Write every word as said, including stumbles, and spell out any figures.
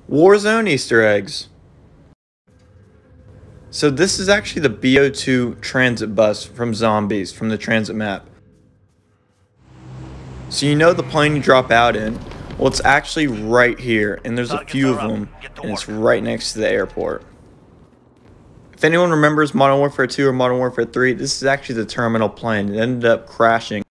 Warzone Easter eggs. So this is actually the B O two transit bus from Zombies, from the transit map. So you know the plane you drop out in? Well, it's actually right here, and there's a few of them, and it's right next to the airport. If anyone remembers Modern Warfare two or Modern Warfare three, this is actually the terminal plane. It ended up crashing.